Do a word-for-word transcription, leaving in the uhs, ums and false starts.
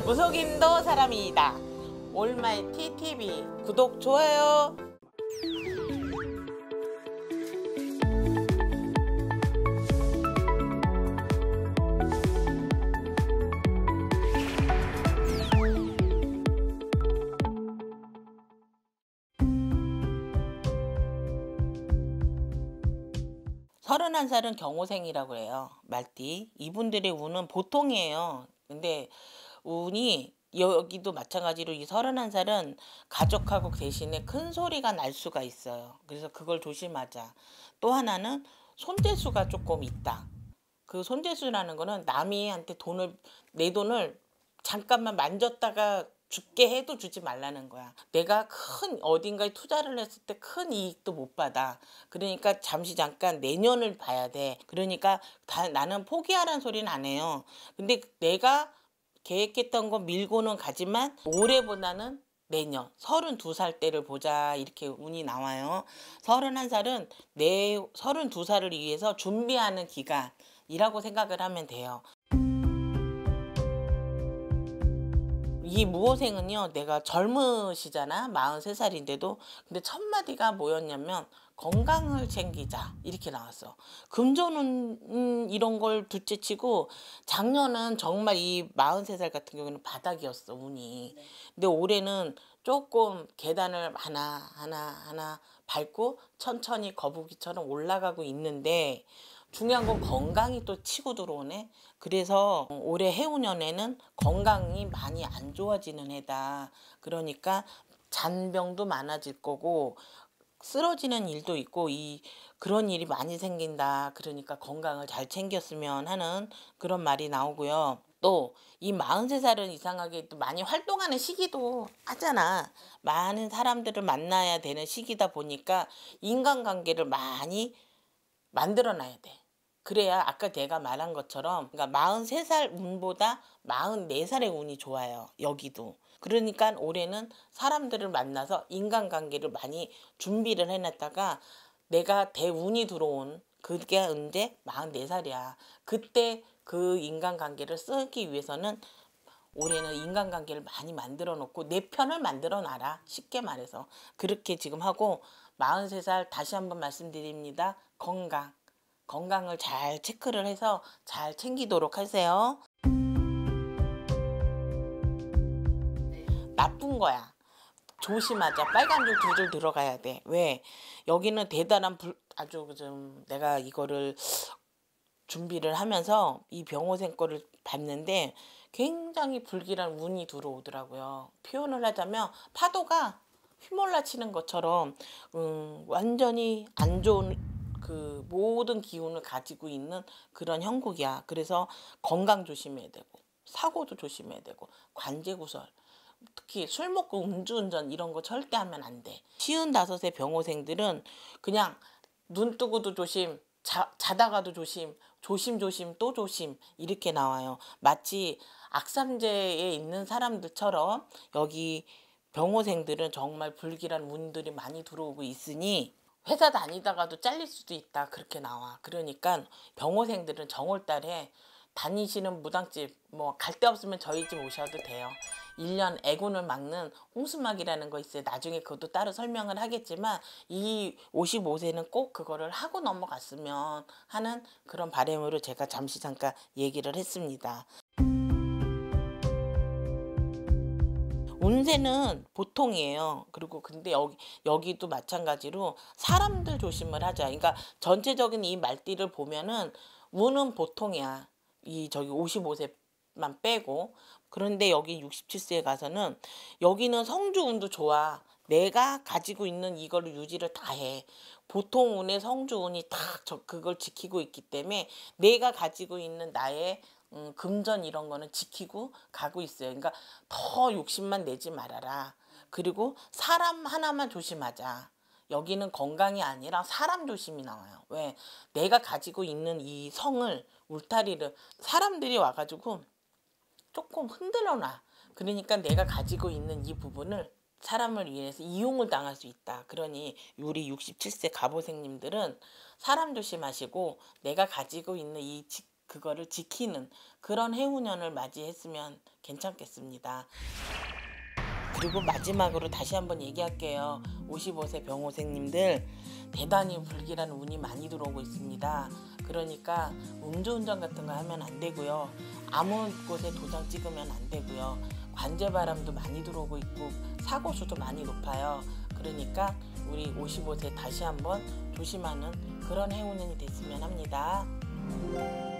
무속인도 사람이다. 올마이티 티비 구독, 좋아요. 서른한 살은 경호생이라고 해요. 말띠. 이분들의 운은 보통이에요. 근데 운이 여기도 마찬가지로 이 서른한 살은 가족하고 대신에 큰 소리가 날 수가 있어요. 그래서 그걸 조심하자. 또 하나는 손재수가 조금 있다. 그 손재수라는 거는 남이한테 돈을, 내 돈을 잠깐만 만졌다가 죽게 해도 주지 말라는 거야. 내가 큰 어딘가에 투자를 했을 때 큰 이익도 못 받아. 그러니까 잠시 잠깐 내년을 봐야 돼. 그러니까 다, 나는 포기하라는 소리는 안 해요. 근데 내가 계획했던 거 밀고는 가지만 올해보다는 내년 서른두 살 때를 보자, 이렇게 운이 나와요. 서른한 살은 내 서른두 살을 위해서 준비하는 기간이라고 생각을 하면 돼요. 이 무호생은요, 내가 젊으시잖아, 마흔세 살인데도. 근데 첫 마디가 뭐였냐면 건강을 챙기자, 이렇게 나왔어. 금전운 음, 이런 걸 둘째치고 작년은 정말 이 마흔세 살 같은 경우는 바닥이었어, 운이. 근데 올해는 조금 계단을 하나 하나 하나 밟고 천천히 거북이처럼 올라가고 있는데, 중요한 건 건강이 또 치고 들어오네. 그래서 올해 해운년에는 건강이 많이 안 좋아지는 해다. 그러니까 잔병도 많아질 거고 쓰러지는 일도 있고 이 그런 일이 많이 생긴다. 그러니까 건강을 잘 챙겼으면 하는 그런 말이 나오고요. 또 이 마흔세 살은 이상하게 또 많이 활동하는 시기도 하잖아. 많은 사람들을 만나야 되는 시기다 보니까 인간관계를 많이 만들어놔야 돼. 그래야 아까 내가 말한 것처럼, 그러니까 마흔세 살 운보다 마흔네 살의 운이 좋아요. 여기도. 그러니까 올해는 사람들을 만나서 인간관계를 많이 준비를 해놨다가 내가 대운이 들어온 그게 언제? 마흔네 살이야. 그때 그 인간관계를 쓰기 위해서는 올해는 인간관계를 많이 만들어 놓고 내 편을 만들어 놔라. 쉽게 말해서. 그렇게 지금 하고, 마흔세 살 다시 한번 말씀드립니다. 건강. 건강을 잘 체크를 해서 잘 챙기도록 하세요. 나쁜 거야. 조심하자. 빨간 줄 두 줄 들어가야 돼. 왜? 여기는 대단한 불, 아주 좀 내가 이거를 준비를 하면서 이 병호생 거를 봤는데 굉장히 불길한 운이 들어오더라고요. 표현을 하자면 파도가 휘몰라치는 것처럼 음, 완전히 안 좋은 그 모든 기운을 가지고 있는 그런 형국이야. 그래서 건강 조심해야 되고 사고도 조심해야 되고 관제구설, 특히 술 먹고 음주운전 이런 거 절대 하면 안 돼. 쉬운 다섯의 병호생들은 그냥 눈 뜨고도 조심, 자, 자다가도 조심, 조심조심 또 조심, 이렇게 나와요. 마치 악삼제에 있는 사람들처럼 여기 병호생들은 정말 불길한 운들이 많이 들어오고 있으니 회사 다니다가도 잘릴 수도 있다, 그렇게 나와. 그러니까 병호생들은 정월달에 다니시는 무당집 뭐 갈 데 없으면 저희 집 오셔도 돼요. 일 년 애군을 막는 홍수막이라는 거 있어요. 나중에 그것도 따로 설명을 하겠지만 이 오십오 세는 꼭 그거를 하고 넘어갔으면 하는 그런 바람으로 제가 잠시 잠깐 얘기를 했습니다. 운세는 보통이에요. 그리고 근데 여기, 여기도 마찬가지로 사람들 조심을 하자. 그러니까 전체적인 이 말띠를 보면은 운은 보통이야. 이 저기 오십오 세만 빼고. 그런데 여기 육십칠 세에 가서는 여기는 성주운도 좋아. 내가 가지고 있는 이거를 유지를 다 해. 보통 운의 성주운이 다 저 그걸 지키고 있기 때문에 내가 가지고 있는 나의 음, 금전 이런 거는 지키고 가고 있어요. 그러니까 더 욕심만 내지 말아라. 그리고 사람 하나만 조심하자. 여기는 건강이 아니라 사람 조심이 나와요. 왜? 내가 가지고 있는 이 성을, 울타리를 사람들이 와가지고 조금 흔들어 놔. 그러니까 내가 가지고 있는 이 부분을 사람을 위해서 이용을 당할 수 있다. 그러니 우리 육십칠 세 갑오생님들은 사람 조심하시고 내가 가지고 있는 이 그 그거를 지키는 그런 해운년을 맞이했으면 괜찮겠습니다. 그리고 마지막으로 다시 한번 얘기할게요. 오십오 세 병호생님들 대단히 불길한 운이 많이 들어오고 있습니다. 그러니까 음주운전 같은 거 하면 안 되고요. 아무 곳에 도장 찍으면 안 되고요. 관제바람도 많이 들어오고 있고 사고수도 많이 높아요. 그러니까 우리 오십오 세 다시 한번 조심하는 그런 해운년이 됐으면 합니다.